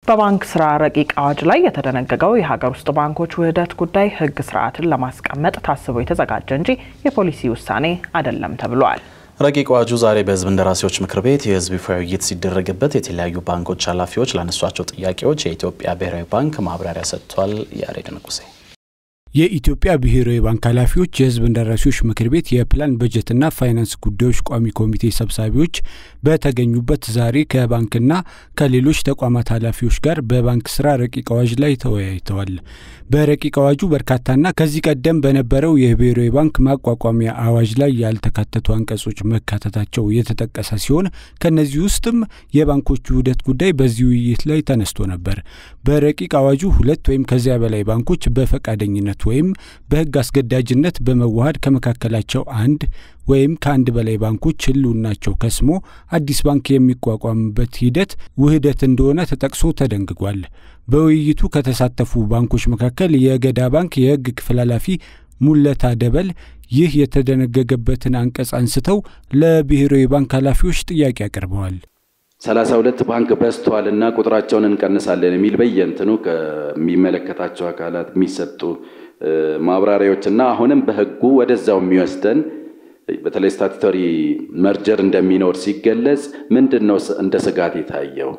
በባንክ ስራ ረቂቅ አዋጅ ላይ የተደነገገው የሀገር ውስጥ ባንኮች ውህደት ጉዳይ ህግ ስርዓትን ለማስቀመጥ ታስቦ የተዘጋጀ እንጂ የፖሊሲ ውሳኔ አይደለም ተብሏል። ረቂቅ አዋጁ ዛሬ በህዝብ እንደራሴዎች ምክር ቤት የህዝብ ይፋዊ ውይይት ሲደረግበት የተለያዩ ባንኮች ኃላፊዎች ላነሷቸው ጥያቄዎች የኢትዮጵያ ብሔራዊ ባንክ ማብራሪያ ሰጥቷል። ያሬድ ንጉሴ የኢትዮጵያ ብሔራዊ ባንክ ኃላፊዎች የህዝብ እንደራሴዎች ምክር ቤት የፕላን በጀትና ፋይናንስ ጉዳዮች ቋሚ ኮሚቴ ሰብሳቢዎች በተገኙበት ዛሬ ከባንክና ከሌሎች ተቋማት ኃላፊዎች ጋር በባንክ ስራ ረቂቅ አዋጅ ላይ ተወያይተዋል። በረቂቅ አዋጁ በርካታና ከዚህ ቀደም በነበረው የብሔራዊ ባንክ ማቋቋሚያ አዋጅ ላይ ያልተካተቱ አንቀጾች መካተታቸው የተጠቀሰ ሲሆን ከነዚህ ውስጥም የባንኮች ውህደት ጉዳይ በዚህ ውይይት ላይ ተነስቶ ነበር። በረቂቅ አዋጁ ሁለት ወይም ከዚያ በላይ ባንኮች በፈቃደኝነት ወይም በህግ አስገዳጅነት በመዋሃድ ከመካከላቸው አንድ ወይም ከአንድ በላይ ባንኮች ህልውናቸው ከስሞ አዲስ ባንክ የሚቋቋምበት ሂደት ውህደት እንደሆነ ተጠቅሶ ተደንግጓል። በውይይቱ ከተሳተፉ ባንኮች መካከል የገዳ ባንክ የህግ ክፍል ኃላፊ ሙለታ ደበል ይህ የተደነገገበትን አንቀጽ አንስተው ለብሔራዊ ባንክ ኃላፊዎች ጥያቄ አቀርበዋል። 32 ባንክ በዝቷልና ቁጥራቸውን እንቀንሳለን የሚል በየንተኑ ከሚመለከታቸው አካላት የሚሰጡ ማብራሪያዎችና አሁንም በህጉ ወደዛው የሚወስደን በተለይ ስታቱተሪ መርጀር እንደሚኖር ሲገለጽ ምንድነው እንደ ስጋት የታየው?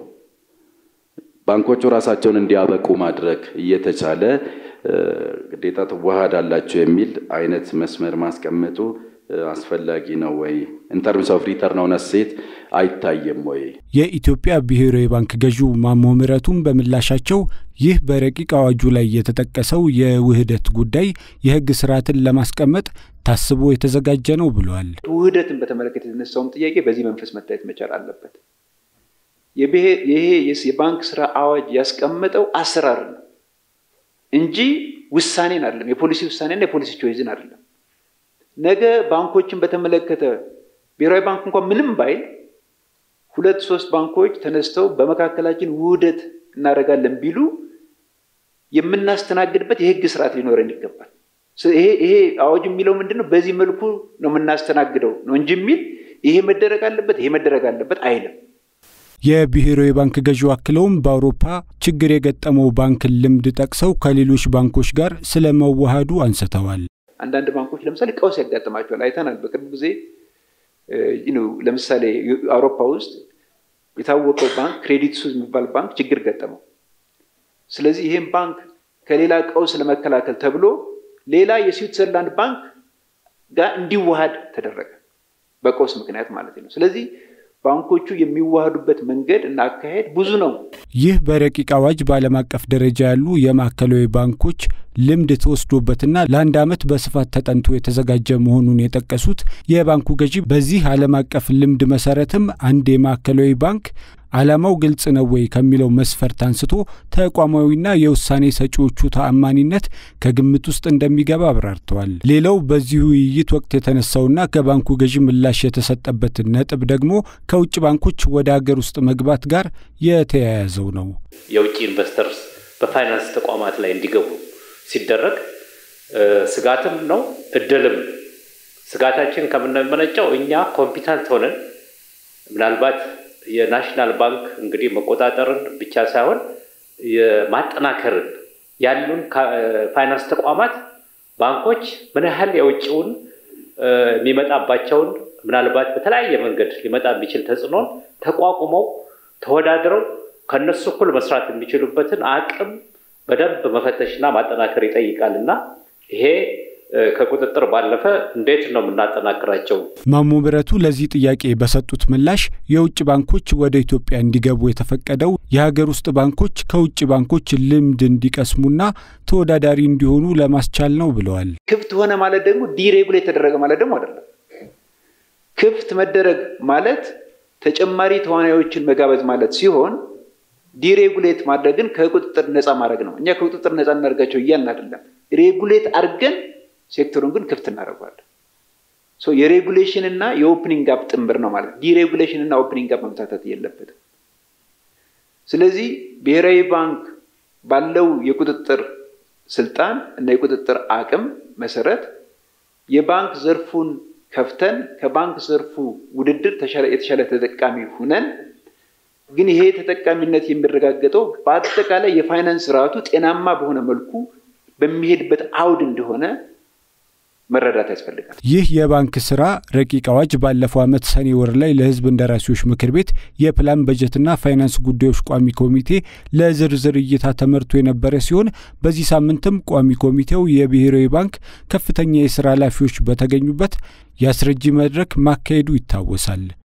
ባንኮቹ ራሳቸውን እንዲያበቁ ማድረግ እየተቻለ ግዴታ ተዋሃዳላችሁ የሚል አይነት መስመር ማስቀመጡ አስፈላጊ ነው ወይ? in terms of return on asset አይታየም ወይ? የኢትዮጵያ ብሔራዊ ባንክ ገዢው ማሞ ምህረቱም በምላሻቸው ይህ በረቂቅ አዋጁ ላይ የተጠቀሰው የውህደት ጉዳይ የህግ ስርዓትን ለማስቀመጥ ታስቦ የተዘጋጀ ነው ብለዋል። ውህደትን በተመለከተ የተነሳው ጥያቄ በዚህ መንፈስ መታየት መቻል አለበት። ይሄ የባንክ ስራ አዋጅ ያስቀመጠው አሰራር ነው እንጂ ውሳኔን አይደለም። የፖሊሲ ውሳኔና የፖሊሲ ቾይዝን አይደለም። ነገ ባንኮችን በተመለከተ ብሔራዊ ባንክ እንኳን ምንም ባይል ሁለት ሶስት ባንኮች ተነስተው በመካከላችን ውህደት እናደርጋለን ቢሉ የምናስተናግድበት የህግ ስርዓት ሊኖረን ይገባል። ይሄ አዋጅ የሚለው ምንድነው? በዚህ መልኩ ነው የምናስተናግደው ነው እንጂ የሚል ይሄ መደረግ አለበት አይልም። የብሔራዊ ባንክ ገዢው አክለውም በአውሮፓ ችግር የገጠመው ባንክ ልምድ ጠቅሰው ከሌሎች ባንኮች ጋር ስለመዋሃዱ አንስተዋል። አንዳንድ ባንኮች ለምሳሌ ቀውስ ያጋጥማቸዋል አይተናል። በቅርብ ጊዜ ለምሳሌ አውሮፓ ውስጥ የታወቀው ባንክ ክሬዲት ስዊስ የሚባል ባንክ ችግር ገጠመው። ስለዚህ ይሄን ባንክ ከሌላ ቀውስ ለመከላከል ተብሎ ሌላ የስዊትዘርላንድ ባንክ ጋር እንዲዋሃድ ተደረገ፣ በቀውስ ምክንያት ማለት ነው። ስለዚህ ባንኮቹ የሚዋሃዱበት መንገድ እና አካሄድ ብዙ ነው። ይህ በረቂቅ አዋጅ በዓለም አቀፍ ደረጃ ያሉ የማዕከላዊ ባንኮች ልምድ ተወስዶበትና ለአንድ ዓመት በስፋት ተጠንቶ የተዘጋጀ መሆኑን የጠቀሱት የባንኩ ገዢ በዚህ ዓለም አቀፍ ልምድ መሰረትም አንድ የማዕከላዊ ባንክ ዓላማው ግልጽ ነው ወይ ከሚለው መስፈርት አንስቶ ተቋማዊና የውሳኔ ሰጪዎቹ ተአማኒነት ከግምት ውስጥ እንደሚገባ አብራርተዋል። ሌላው በዚህ ውይይት ወቅት የተነሳውና ከባንኩ ገዢ ምላሽ የተሰጠበት ነጥብ ደግሞ ከውጭ ባንኮች ወደ ሀገር ውስጥ መግባት ጋር የተያያዘው ነው። የውጭ ኢንቨስተርስ በፋይናንስ ተቋማት ላይ እንዲገቡ ሲደረግ ስጋትም ነው እድልም። ስጋታችን ከመነጨው እኛ ኮምፒታንት ሆነን ምናልባት የናሽናል ባንክ እንግዲህ መቆጣጠርን ብቻ ሳይሆን የማጠናከርን ያሉን ፋይናንስ ተቋማት ባንኮች ምን ያህል የውጭውን የሚመጣባቸውን ምናልባት በተለያየ መንገድ ሊመጣ የሚችል ተጽዕኖን ተቋቁመው ተወዳድረው ከነሱ እኩል መስራት የሚችሉበትን አቅም በደንብ መፈተሽና ማጠናከር ይጠይቃልና ይሄ ከቁጥጥር ባለፈ እንዴት ነው የምናጠናክራቸው? ማሞ ምህረቱ ለዚህ ጥያቄ በሰጡት ምላሽ የውጭ ባንኮች ወደ ኢትዮጵያ እንዲገቡ የተፈቀደው የሀገር ውስጥ ባንኮች ከውጭ ባንኮች ልምድ እንዲቀስሙና ተወዳዳሪ እንዲሆኑ ለማስቻል ነው ብለዋል። ክፍት ሆነ ማለት ደግሞ ዲሬጉሌት ተደረገ ማለት ደግሞ አይደለም። ክፍት መደረግ ማለት ተጨማሪ ተዋናዮችን መጋበዝ ማለት ሲሆን ዲሬጉሌት ማድረግን ከቁጥጥር ነፃ ማድረግ ነው። እኛ ከቁጥጥር ነፃ እናደርጋቸው እያልን አይደለም። ሬጉሌት አድርገን ሴክተሩን ግን ክፍት እናደርጋለን። የሬጉሌሽን እና የኦፕኒንግ አፕ ጥምር ነው ማለት። ዲሬጉሌሽን እና ኦፕኒንግ አፕ መምታታት የለበትም። ስለዚህ ብሔራዊ ባንክ ባለው የቁጥጥር ስልጣን እና የቁጥጥር አቅም መሰረት የባንክ ዘርፉን ከፍተን ከባንክ ዘርፉ ውድድር የተሻለ ተጠቃሚ ሆነን ግን ይሄ ተጠቃሚነት የሚረጋገጠው በአጠቃላይ የፋይናንስ ስርዓቱ ጤናማ በሆነ መልኩ በሚሄድበት አውድ እንደሆነ መረዳት ያስፈልጋል። ይህ የባንክ ስራ ረቂቅ አዋጅ ባለፈው ዓመት ሰኔ ወር ላይ ለህዝብ እንደራሴዎች ምክር ቤት የፕላን በጀትና ፋይናንስ ጉዳዮች ቋሚ ኮሚቴ ለዝርዝር እይታ ተመርቶ የነበረ ሲሆን በዚህ ሳምንትም ቋሚ ኮሚቴው የብሔራዊ ባንክ ከፍተኛ የስራ ኃላፊዎች በተገኙበት የአስረጂ መድረክ ማካሄዱ ይታወሳል።